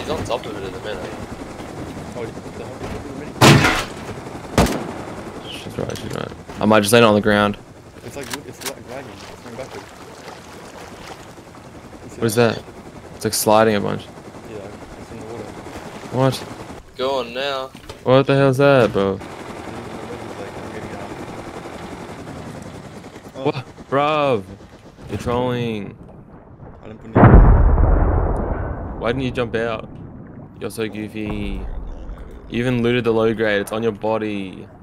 He's on top of it at the minute. Oh, the whole She's right, she's right. I might just land it on the ground. It's like lagging. It's going backwards. What is that? It's like sliding a bunch. Yeah, it's in the water. What? Go on now. What the hell's that, bro? Oh, What? Bruv! You're trolling. I didn't put any. Why didn't you jump out? You're so goofy. You even looted the low grade. It's on your body.